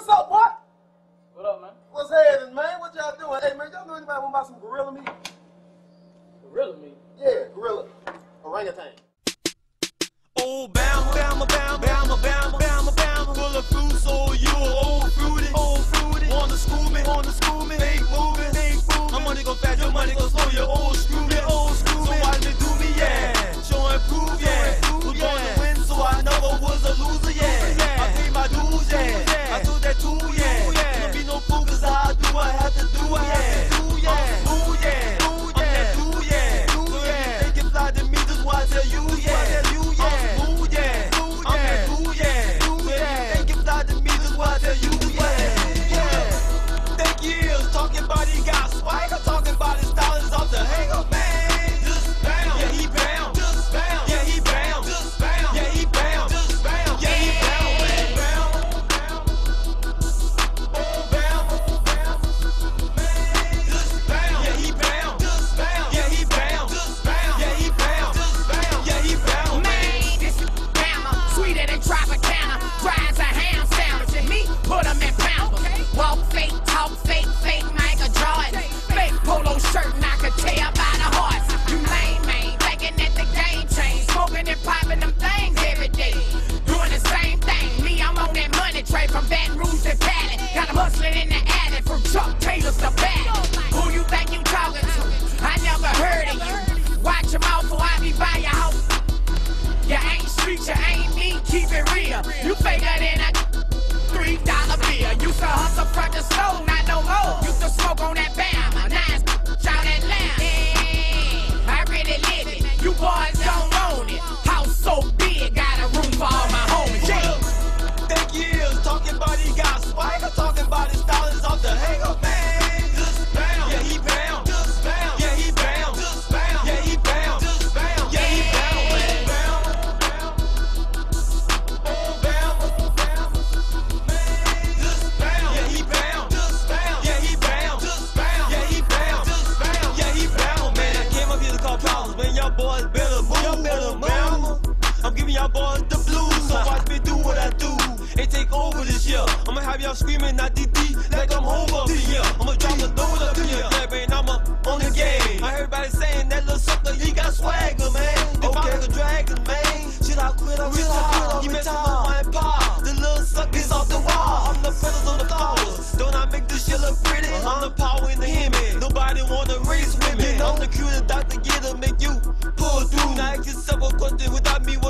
What's up, boy? What up, man? What's happening, man? What y'all doing? Hey, man, y'all know anybody want to buy some gorilla meat? Gorilla meat? Yeah, gorilla. Orangutan. Oh, Bama, Bama, Bama, Bama, Bama, Bama, Bama. Full of fruit, so you old fruity, old fruity. Wanna school me, fake moving, fake moving. My money go fast, your money go slow, your old screw me, old screw me. So watch me do me, yeah. Show and prove, yeah. Who's gonna win, so I never was a loser, yeah. I pay my dues, yeah. I do that too, yeah. Don't be no fool, cause I do, I have to do, I have to do, yeah. I'm smooth, yeah. I'm that dude, yeah. So if you think it's fly to me, just why I tell you, yeah. Talking about he got swagger, talking about his dollars off the hanger, man. Just bound, yeah he bound, just bound, yeah he bound, just bound, yeah he bound, just bound, yeah he bound, man. Bound, oh bound, man. Just bound, yeah he bound, just bound, yeah he bound, just bound, yeah he bound, just bound, yeah he bound, man. This is Bama, sweeter than Tropicana, fries a ham sandwich, and me put 'em in pounders. Walk fake, talk fake, fake Michael Jordan, fake polo shirt, and I could tell by the horse. You lame, man, thinking that the game changed, smoking and popping them things every day, doing the same thing. Me, I'm on that money tray from Baton Rouge to Cali, got 'em hustling in the alley from Chuck Taylors to Bally. Who you think you talking to? I never heard of you. Watch 'em out before I be by your house. You ain't street, you ain't me, keep it real. You faker than a $3 bill. Used to hustle front the stove, not no more. Used to smoke on that Bama, now it's out that lamb. Yeah, I really live it. You boys don't own it. House so big, got a room for all my homies. Yeah. Think years talking about he got swagger, talking about his dollars off the hanger, man. Just bound, yeah he bound, just bound, yeah he bound, just bound, yeah he bound, just bound, yeah he bound, man. Boys better move, I'm giving y'all boys the blues, so watch me do what I do and take over this year. I'ma have y'all screaming, not Dee Dee, like I'm home up here. I'ma drop a load up here, and I'ma on the game. I heard everybody saying that little sucker, he got swagger, man. If I was a dragon, man, should I quit or retire? He messing with my power, the little sucker's off the wall. I'm the feathers on the flowers, don't I make this shit look pretty? I'm the power in the hemi, nobody wanna race with me. I'm the cutest doctor, get to make you pull through. Now ask yourself a question, without me,